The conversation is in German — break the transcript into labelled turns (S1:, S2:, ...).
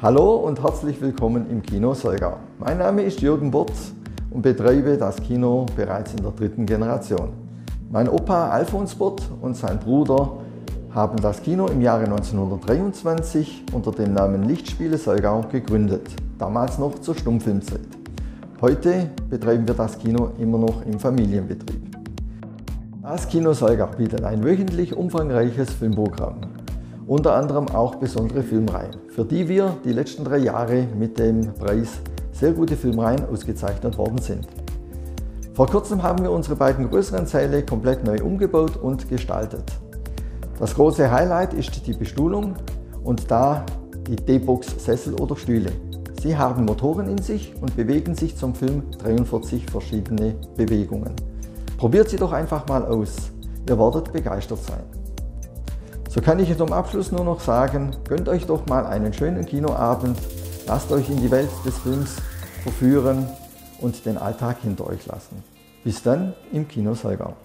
S1: Hallo und herzlich willkommen im Kino Solgau. Mein Name ist Jürgen Burz und betreibe das Kino bereits in der dritten Generation. Mein Opa Alfons Burt und sein Bruder haben das Kino im Jahre 1923 unter dem Namen Lichtspiele Solgau gegründet, damals noch zur Stummfilmzeit. Heute betreiben wir das Kino immer noch im Familienbetrieb. Das Kino Solgau bietet ein wöchentlich umfangreiches Filmprogramm, unter anderem auch besondere Filmreihen, für die wir die letzten 3 Jahre mit dem Preis Sehr gute Filmreihen ausgezeichnet worden sind. Vor kurzem haben wir unsere beiden größeren Säle komplett neu umgebaut und gestaltet. Das große Highlight ist die Bestuhlung und da die D-Box Sessel oder Stühle. Sie haben Motoren in sich und bewegen sich zum Film 43 verschiedene Bewegungen. Probiert sie doch einfach mal aus, ihr werdet begeistert sein. So kann ich zum Abschluss nur noch sagen, gönnt euch doch mal einen schönen Kinoabend, lasst euch in die Welt des Films verführen und den Alltag hinter euch lassen. Bis dann im Kino Solgau.